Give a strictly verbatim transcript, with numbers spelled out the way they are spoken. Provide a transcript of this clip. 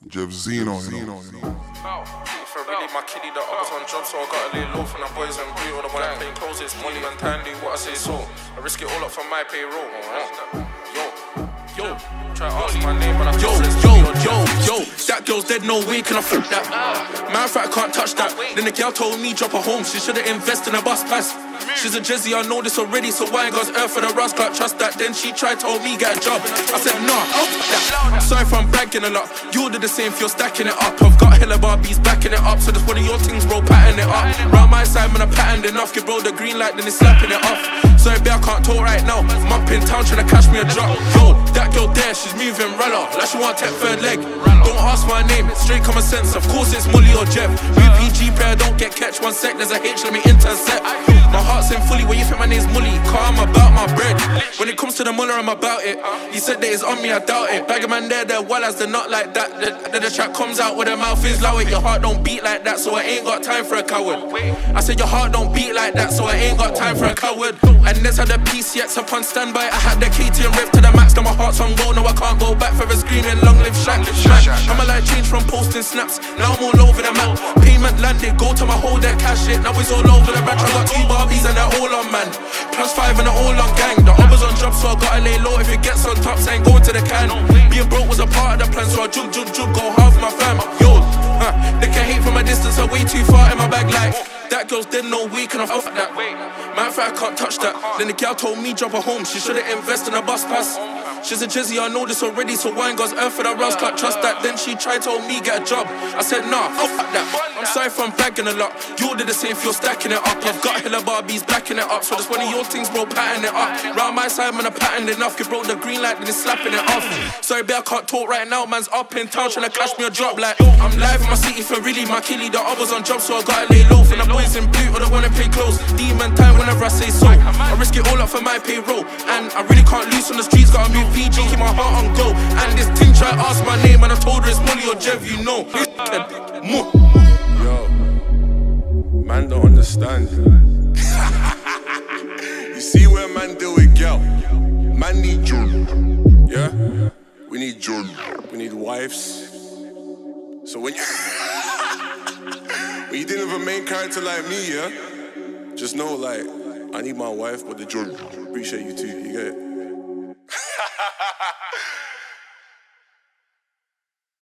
Jeff Zeno, you know. If I really my kiddie, the others on job, so I gotta lay low from the boys and blue. Or the one that playing close, it's money and time, do what I say so. I risk it all up for my payroll. Yo, yo, try to ask my name, but I Yo, yo, yo, yo, that girl's dead, no way can I fuck that. Man, I can't touch that. Then the girl told me drop her home, she should've invested in a bus pass. She's a Jizzy, I know this already, so why ain't God's earth for the rust, can't trust that. Then she tried, told me get a job. I said nah, I'll take that. Sorry if I'm bragging a lot, you did the same if you're stacking it up. I've got hella Barbies backing it up, so just one of your things, bro, pattern it up. Round my side, man, I patterned enough, give bro the green light, then he's slapping it off. Sorry, babe, I can't talk right now, I'm up in town trying to catch me a drop. Yo, that girl there, she's moving roller, like she want to take third leg. Don't ask my name, it's straight common sense, of course it's Mully or Jeff. U P G player, don't get catch, one sec, there's a H, let me intercept. My heart's in fully, where you think my name's Mully, car, I'm about my bread. When it comes to the Muller, I'm about it. He said that it's on me, I doubt it. Bag a man there, they're well as they're not like that. Then the track comes out with the mouth is low it. Your heart don't beat like that, so I ain't got time for a coward. I said your heart don't beat like that, so I ain't got time for a coward. And there's how the P C X up on standby. I had the K T and rev to the max, now my heart's on go. No, I can't go back for a screaming, long live Shaq. I'ma like change from posting snaps, now I'm all over the map. Payment landed, go to my whole deck, cash it, now it's all over the batch. I got two Barbies and they're all on man, plus five and they're all on gang. The others on job, so I gotta lay low. If it gets on top, so I ain't going to the can. Being broke was a part of the plan, so I jug, jug, jug, go half my fam. Yo, uh, they can hate from a distance, I'm way too far in my bag like. That girl's dead, no way can I fuck that. Man, I can't touch that. Then the girl told me drop her home, she should've invested in a bus pass. She's a Jizzy, I know this already, so why ain't God's earth for the rust, can't trust that. Then she tried, told me get a job. I said nah, I'll fuck that. I'm sorry if I'm bragging a lot, you did the same if you're stacking it up. I've got hella Barbies backing it up, so just one of your things, bro, pattern it up. Round my side, man, I patterned enough, give bro the green light, then he's slapping it off. Sorry, babe, I can't talk right now, man's up in town trying to cash me a drop like. I'm live in my city for really my killie, the others on job, so I gotta lay low. From the boys in blue, or the one that play close, demon time whenever I say so. I risk it all up for my payroll, and I really can't lose on the streets, gotta move P G, keep my heart on go. And this thing try to ask my name, and I told her it's Mully or Jeff, you know. Yo, man don't understand. You see where man deal with girl, man need John. Yeah? We need John. We need wives. So when you when you dealing with a main character like me, yeah, just know like I need my wife, but the John. Appreciate you too, you get it?